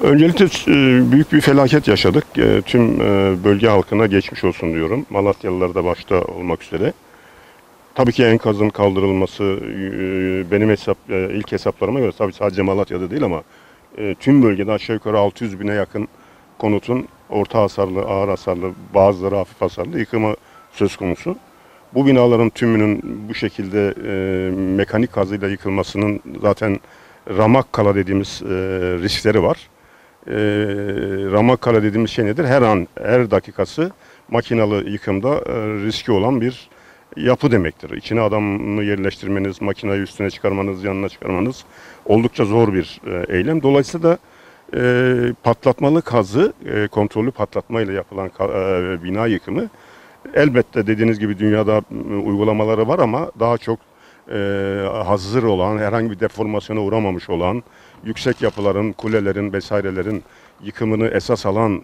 Öncelikle büyük bir felaket yaşadık. Tüm bölge halkına geçmiş olsun diyorum. Malatyalılar da başta olmak üzere. Tabii ki enkazın kaldırılması benim ilk hesaplarıma göre tabii sadece Malatya'da değil ama tüm bölgede aşağı yukarı 600 bine yakın konutun orta hasarlı, ağır hasarlı, bazıları hafif hasarlı yıkımı söz konusu. Bu binaların tümünün bu şekilde mekanik kazıyla yıkılmasının zaten Ramakkala dediğimiz riskleri var. Ramakkala dediğimiz şey nedir? Her an, her dakikası makinalı yıkımda riski olan bir yapı demektir. İçine adamı yerleştirmeniz, makinayı üstüne çıkarmanız, yanına çıkarmanız oldukça zor bir eylem. Dolayısıyla da patlatmalı kazı, kontrollü patlatmayla yapılan bina yıkımı elbette dediğiniz gibi dünyada uygulamaları var ama daha çok hazır olan, herhangi bir deformasyona uğramamış olan, yüksek yapıların, kulelerin vesairelerin yıkımını esas alan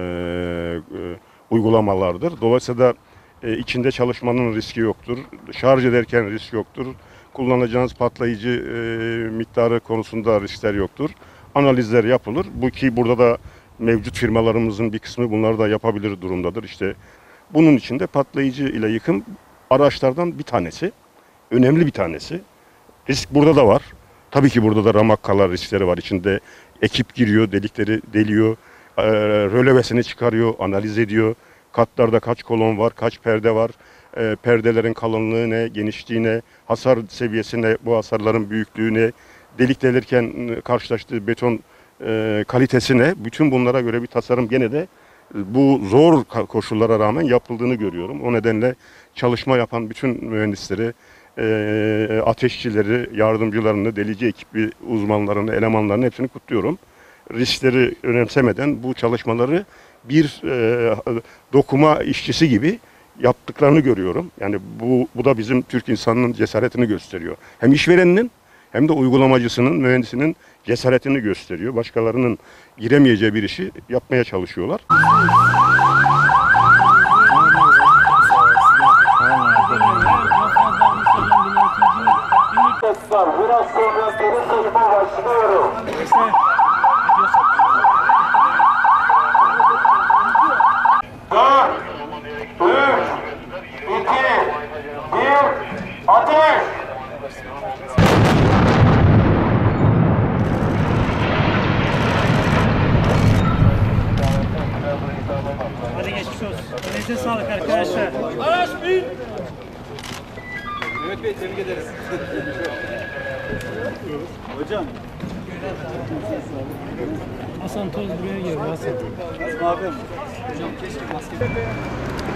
uygulamalardır. Dolayısıyla içinde çalışmanın riski yoktur, şarj ederken risk yoktur, kullanacağınız patlayıcı miktarı konusunda riskler yoktur. Analizler yapılır. Bu ki burada da mevcut firmalarımızın bir kısmı bunları da yapabilir durumdadır. İşte bunun için de patlayıcı ile yıkım araçlardan bir tanesi. Önemli bir tanesi. Risk burada da var. Tabii ki burada da ramakkalar riskleri var. İçinde ekip giriyor, delikleri deliyor, rölevesini çıkarıyor, analiz ediyor. Katlarda kaç kolon var, kaç perde var, perdelerin kalınlığı ne, genişliği ne, hasar seviyesi ne, bu hasarların büyüklüğü ne, delik delirken karşılaştığı beton kalitesi ne, bütün bunlara göre bir tasarım gene de bu zor koşullara rağmen yapıldığını görüyorum. O nedenle çalışma yapan bütün mühendisleri, ateşçileri, yardımcılarını, delici ekibi uzmanlarını, elemanlarını hepsini kutluyorum. Riskleri önemsemeden bu çalışmaları bir dokuma işçisi gibi yaptıklarını görüyorum. Yani bu da bizim Türk insanının cesaretini gösteriyor. Hem işvereninin hem de uygulamacısının, mühendisinin cesaretini gösteriyor. Başkalarının giremeyeceği bir işi yapmaya çalışıyorlar. Biraz sonra geri sayıma başlıyorum. 4, 3, 2, 1, ateş! Hadi geçmiş olsun. Elinize sağlık arkadaşlar. Araç bin! Mehmet Bey tebrik ederiz. Hocam. Hasan Toz buraya geliyor Hasan. Azmi abim. Hocam keşke maske...